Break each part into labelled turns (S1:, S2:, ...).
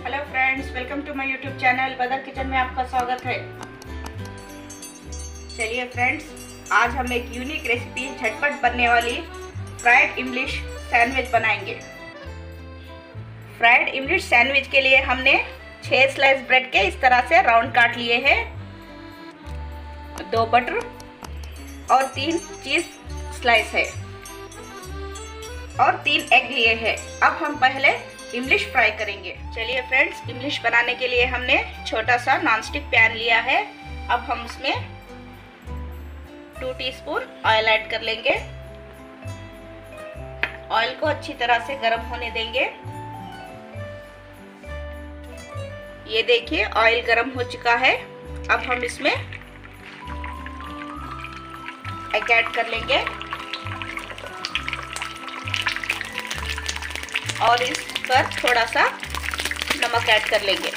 S1: Hello friends, welcome to my YouTube channel Badar kitchen में आपका स्वागत है। चलिए फ्रेंड्स, आज हम एक यूनिक रेसिपी झटपट बनने वाली फ्राइड इंग्लिश सैंडविच बनाएंगे। फ्राइड इंग्लिश सैंडविच के लिए हमने 6 स्लाइस ब्रेड के इस तरह से राउंड काट लिए हैं, 2 बटर और 3 चीज स्लाइस है और 3 एग लिए हैं। अब हम पहले इंग्लिश फ्राई करेंगे। चलिए फ्रेंड्स, इंग्लिश बनाने के लिए हमने छोटा सा नॉनस्टिक पैन लिया है। अब हम उसमें 2 टीस्पून ऑयल ऐड कर लेंगे। ऑयल को अच्छी तरह से गर्म होने देंगे। ये देखिए, ऑयल गर्म हो चुका है। अब हम इसमें एग ऐड कर लेंगे और इस पर थोड़ा सा नमक ऐड कर लेंगे।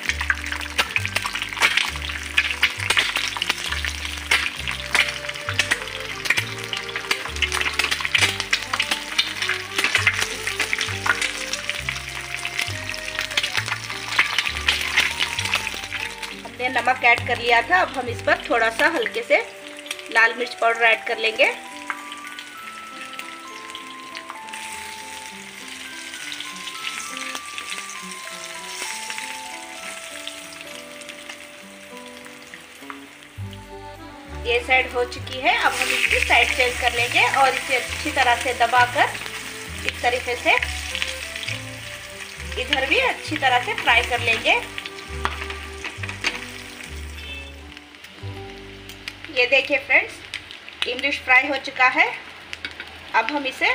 S1: हमने नमक ऐड कर लिया था। अब हम इस पर थोड़ा सा हल्के से लाल मिर्च पाउडर ऐड कर लेंगे। ये साइड हो चुकी है। अब हम इसकी साइड चेंज कर लेंगे और इसे अच्छी तरह से दबाकर इस तरीके से इधर भी अच्छी तरह से फ्राई कर लेंगे। ये देखिए फ्रेंड्स, इंग्लिश फ्राई हो चुका है। अब हम इसे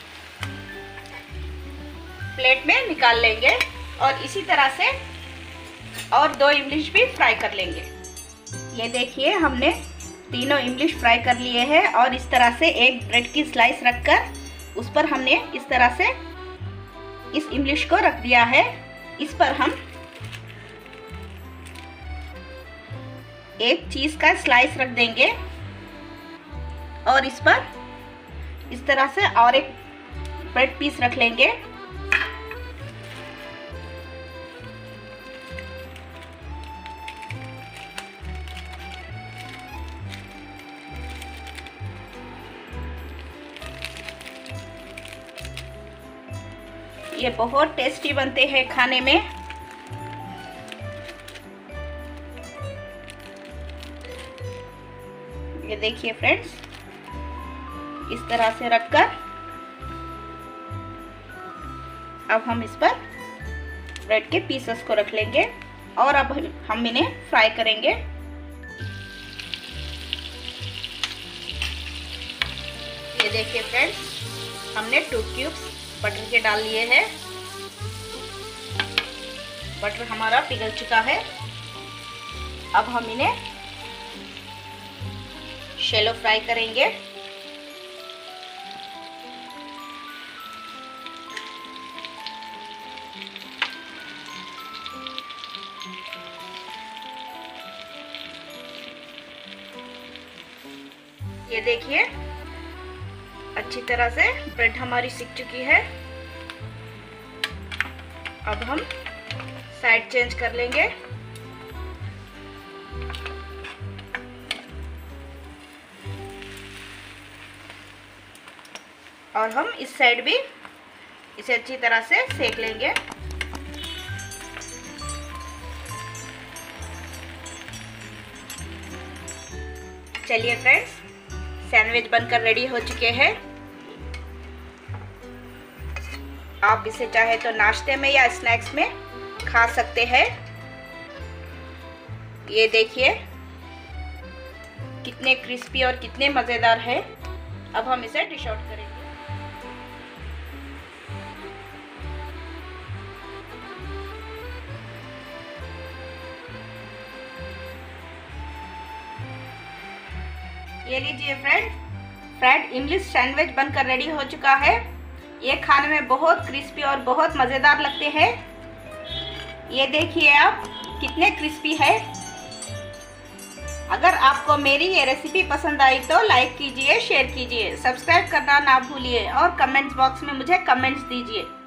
S1: प्लेट में निकाल लेंगे और इसी तरह से और 2 इंग्लिश भी फ्राई कर लेंगे। ये देखिए, हमने तीनों इंग्लिश फ्राई कर लिए हैं और इस तरह से एक ब्रेड की स्लाइस रखकर उस पर हमने इस तरह से इस इंग्लिश को रख दिया है। इस पर हम एक चीज का स्लाइस रख देंगे और इस पर इस तरह से और एक ब्रेड पीस रख लेंगे। ये बहुत टेस्टी बनते हैं खाने में। ये देखिए फ्रेंड्स, इस तरह से रखकर अब हम इस पर ब्रेड के पीसेस को रख लेंगे और अब हम इन्हें फ्राई करेंगे। ये देखिए फ्रेंड्स, हमने 2 क्यूब्स बटर के डाल लिए हैं। बटर हमारा पिघल चुका है। अब हम इन्हें शैलो फ्राई करेंगे। ये देखिए, अच्छी तरह से ब्रेड हमारी सिक चुकी है। अब हम साइड चेंज कर लेंगे। और हम इस साइड भी इसे अच्छी तरह से सेक लेंगे। चलिए फ्रेंड्स, सैंडविच बनकर रेडी हो चुके हैं। आप इसे चाहे तो नाश्ते में या स्नैक्स में खा सकते हैं। ये देखिए कितने क्रिस्पी और कितने मज़ेदार है। अब हम इसे डिश आउट करेंगे। ये लीजिए फ्रेंड्स, फ्राइड इंग्लिश सैंडविच बनकर रेडी हो चुका है। ये खाने में बहुत क्रिस्पी और बहुत मज़ेदार लगते हैं। ये देखिए आप कितने क्रिस्पी है। अगर आपको मेरी ये रेसिपी पसंद आई तो लाइक कीजिए, शेयर कीजिए, सब्सक्राइब करना ना भूलिए और कमेंट्स बॉक्स में मुझे कमेंट्स दीजिए।